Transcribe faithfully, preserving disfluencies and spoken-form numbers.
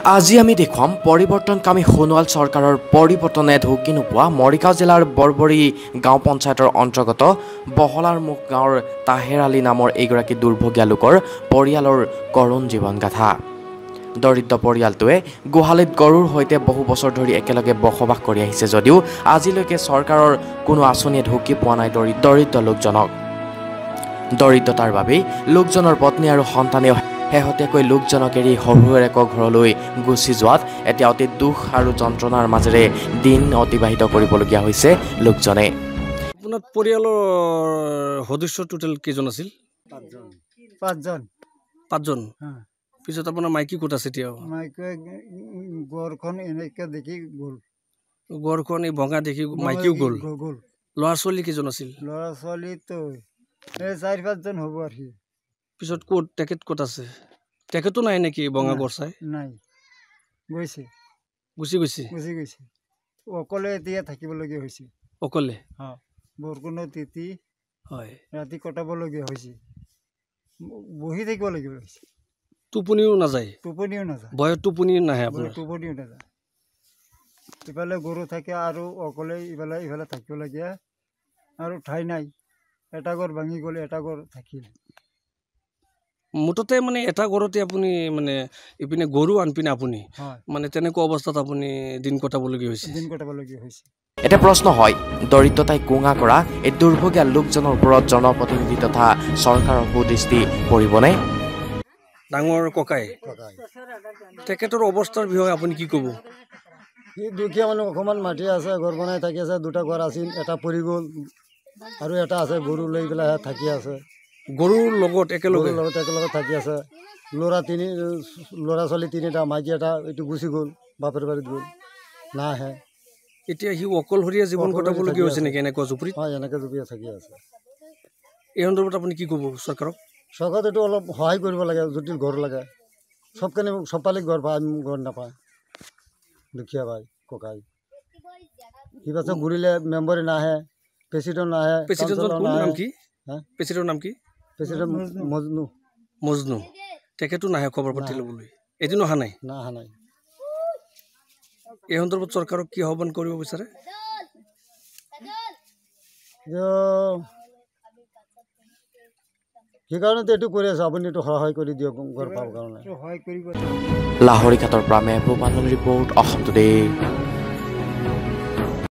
আজি আমি দেখুৱাম পৰিৱৰ্তনকামী সোণোৱাল চৰকাৰৰ পৰিৱৰ্তনে ঢুকি নোপোৱা মৰিগাঁও জিলাৰ বৰবৰী গাঁও পঞ্চায়তৰ অন্তৰ্গত বহলাৰমুখ গাঁৱৰ তাহেৰ আলী নামৰ এগৰাকী দুৰ্ভগীয়া লোকৰ পৰিয়ালৰ কৰুণ জীৱনগাথা। দৰিদ্ৰ পৰিয়ালটোৱে গোহালিত গৰুৰ সৈতে বহু বছৰ ধৰি একেলগে বসবাস কৰি আহিছে যদিও আজিলৈকে চৰকাৰৰ কোনো আঁচনিয়ে ঢুকি পোৱা নাই দৰিদ্ৰ লোকজনক। দৰিদ্ৰতাৰ বাবেই লোকজনৰ পত্নী আৰু সন্তানেও শেহতীয়াকৈ লোকজনক এৰি শহুৰেক ঘৰলৈ গুচি যোৱাত এতিয়া অতি দুখ আৰু যন্ত্ৰণাৰ মাজেৰে দিন অতিবাহিত কৰিবলগীয়া হৈছে লোকজনে। আপোনাৰ পৰিয়ালৰ সদস্য টোটেল কেইজন আছিল? পাঁচজন পাঁচজন পাঁচজন পিছত আপোনাৰ মাইকী ক'ত আছে এতিয়া? মাইকী গড়খন এনেকৈ দেখি গ'ল, গড়খন এই ভঙা দেখি মাইকীও গ'ল। গ'ল। ল'ৰা ছোৱালী কেইজন আছিল? ল'ৰা ছোৱালীতো এই চাৰি পাঁচজন হ'ব আৰু সি। পিছত ক'ত তেখেত ক'ত আছে? তেখেতো নাই নেকি ভঙা গড় চাই? নাই, গৈছে গুচি গৈছে গুচি গৈছে অকলে এতিয়া থাকিবলগীয়া হৈছে। অকলে? হয়, বৰষুণৰ তিতি হয়, ৰাতি কটাবলগীয়া হৈছে, বহি থাকিব লাগিব হৈছে। টোপনিও নাযায়? টোপনিও নাযায়। বয়স টোপনি নাহে আপোনাৰ? টোপনিও নাযায়। ইফালে গৰু থাকে আৰু অকলে ইফালে ইফালে থাকিবলগীয়া আৰু ঠাই নাই। এটা ঘৰ ভাঙি গ'লে এটা ঘৰ থাকিল। মুঠতে মানে এটা ঘৰতে আপুনি মানে ইপিনে গৰু আনপিনে আপুনি মানে তেনেকুৱা অৱস্থাত আপুনি দিন কটাবলগীয়া হৈছে দিন কটাবলগীয়া হৈছে। এটা প্ৰশ্ন হয়, দৰিদ্ৰতাই কোঙা কৰা এই দুৰ্ভগীয়া লোকজনৰ ওপৰত জনপ্ৰতিনিধি তথা চৰকাৰৰ সুদৃষ্টি পৰিবনে? ডাঙৰ ককাই তেখেতৰ অৱস্থাৰ বিষয়ে আপুনি কি ক'ব? সি দুখীয়া মানুহ, অকণমান মাটি আছে, ঘৰ বনাই থাকি আছে। দুটা ঘৰ আছিল, এটা পৰি গ'ল আৰু এটা আছে, গৰু লৈ পেলাই থাকি আছে। গৰুৰ লগত একেলগে লগত একেলগে থাকি আছে। ল'ৰা তিনি ল'ৰা ছোৱালী তিনিটা, মাইকী এটা এইটো গুচি গ'ল, বাপেৰ বাৰীত গ'ল, নাহে। এতিয়া সি অকলশৰীয়া জীৱন কটাবলগীয়া হৈছে নেকি এনেকুৱা জুপুৰিত? হয়, এনেকৈ জুপুৰিয়া থাকি আছে। এই সন্দৰ্ভত আপুনি কি ক'ব চৰকাৰক? চৰকাৰত এইটো অলপ সহায় কৰিব লাগে, যদি ঘৰ লাগে। চবখিনি চবফালে ঘৰ পায়, ঘৰ নাপায়, দুখীয়া ভাই ককাই। কিবা চব ঘূৰিলে মেম্বাৰে নাহে, প্ৰেচিডেণ্ট নাহে। প্ৰেচিডেণ্টৰ নাম কি? প্ৰেচিডেণ্টৰ নাম কি? প্ৰেচিডেণ্ট মজনু। মজনু তেখেতো নাহে খবৰ পাতি ল'বলৈ? এদিনো অহা নাই? না, অহা নাই। এই সন্দৰ্ভত চৰকাৰক কি আহ্বান কৰিব বিচাৰে? সেইকাৰণেতো এইটো কৰি আছো, আপুনি এইটো সহায় কৰি দিয়ক ঘৰ পাবৰ কাৰণে। লাহৰীঘাটৰ পৰা মেহবুব আলম ৰিপৰ্ট, অসম টুডে।